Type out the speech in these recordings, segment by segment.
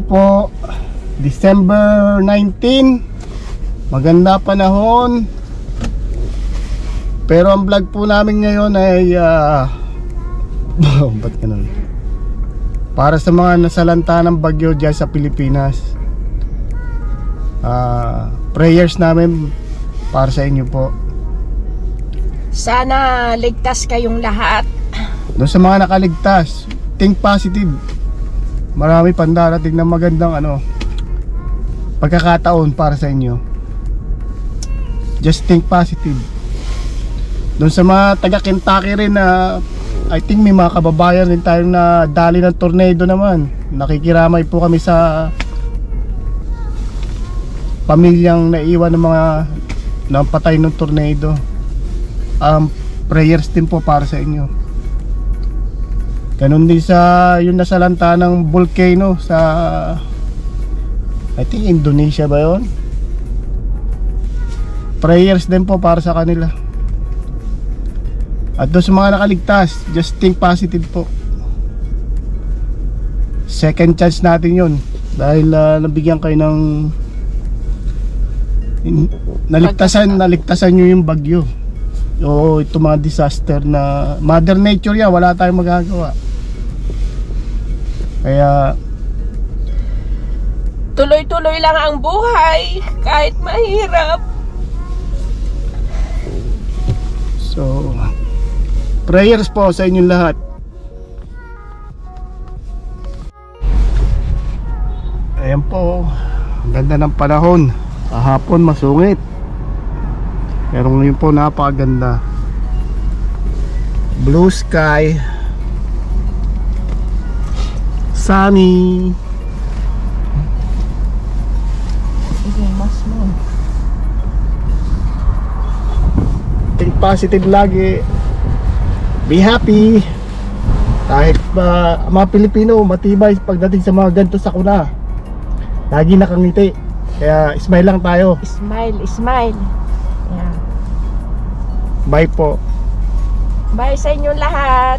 po, December 19. Maganda panahon. Pero ang vlog po namin ngayon ay ba't ganun? Para sa mga nasalanta ng bagyo dyan sa Pilipinas. Prayers namin para sa inyo po. Sana ligtas kayong lahat. Doon sa mga nakaligtas, think positive. Marami pang darating na magandang pagkakataon para sa inyo. Just think positive. Doon sa mga taga Kentucky rin na I think may mga kababayan rin tayong na dali ng tornado naman. Nakikiramay po kami sa pamilyang naiwan ng mga napatay ng tornado. Prayers din po para sa inyo. Ganun din sa yung nasalanta ng volcano sa I think Indonesia ba yun? Prayers din po para sa kanila. At doon sa mga nakaligtas, just think positive po. Second chance natin yun. Dahil nabigyan kayo ng naligtasan nyo yung bagyo. O ito mga disaster na Mother Nature yan, wala tayong magagawa. Kaya tuloy-tuloy lang ang buhay kahit mahirap. So prayers po sa inyong lahat. Ayan po, ang ganda ng panahon. Kahapon masungit, pero ngayon po napakaganda. Blue sky, sunny. Sige, mas mo. Think positive lagi. Be happy. Kahit mga Pilipino matibay pagdating sa mga ganito sakuna. Lagi nakangiti. Kaya smile lang tayo. Smile, smile. Yeah. Bye po. Bye sa inyo lahat.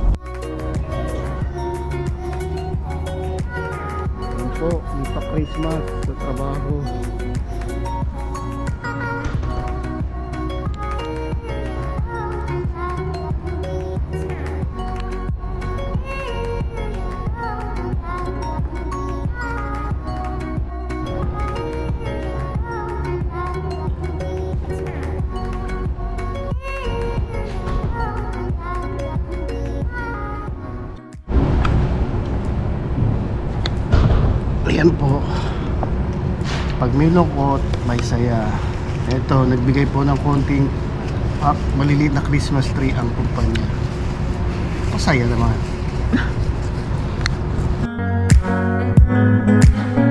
Ayan po, hindi pa Christmas sa trabaho. Ayan po, pag may lungkot, may saya. Ito, nagbigay po ng konting maliliit na Christmas tree ang kumpanya. Masaya naman.